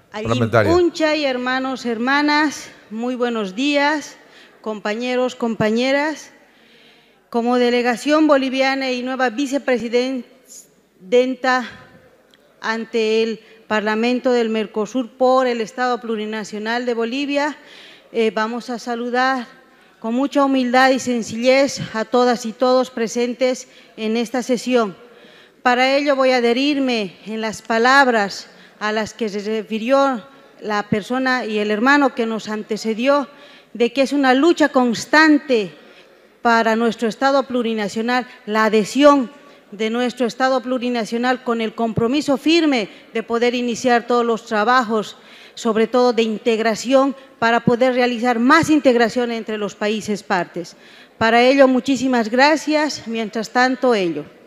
Uncha y hermanos, hermanas, muy buenos días, compañeros, compañeras. Como delegación boliviana y nueva vicepresidenta ante el Parlamento del Mercosur por el Estado Plurinacional de Bolivia, vamos a saludar con mucha humildad y sencillez a todas y todos presentes en esta sesión. Para ello voy a adherirme en las palabras a las que se refirió la persona y el hermano que nos antecedió, de que es una lucha constante para nuestro Estado plurinacional, la adhesión de nuestro Estado plurinacional con el compromiso firme de poder iniciar todos los trabajos, sobre todo de integración, para poder realizar más integración entre los países partes. Para ello, muchísimas gracias. Mientras tanto, ello.